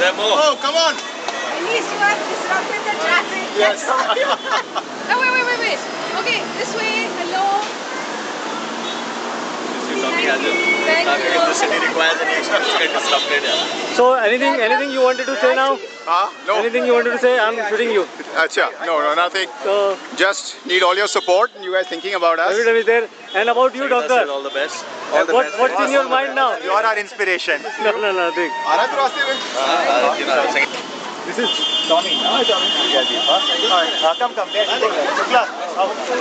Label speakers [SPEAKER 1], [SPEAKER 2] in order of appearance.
[SPEAKER 1] Oh, come on!
[SPEAKER 2] At least you have disrupted the traffic.
[SPEAKER 1] Yes.
[SPEAKER 2] No, wait. Okay, this way. Hello.
[SPEAKER 3] If the city requires any extra, to get disrupted.
[SPEAKER 4] So anything you wanted to say now?
[SPEAKER 1] No.
[SPEAKER 4] Anything you wanted to say? I'm shooting you.
[SPEAKER 1] Acha. No, nothing.
[SPEAKER 4] So
[SPEAKER 1] Just need all your support. You guys thinking about us?
[SPEAKER 4] everyone is there. And about you, doctor.
[SPEAKER 3] All the best.
[SPEAKER 4] What's in your mind now?
[SPEAKER 3] You are our inspiration.
[SPEAKER 4] No, nothing.
[SPEAKER 3] This is Tommy. Come.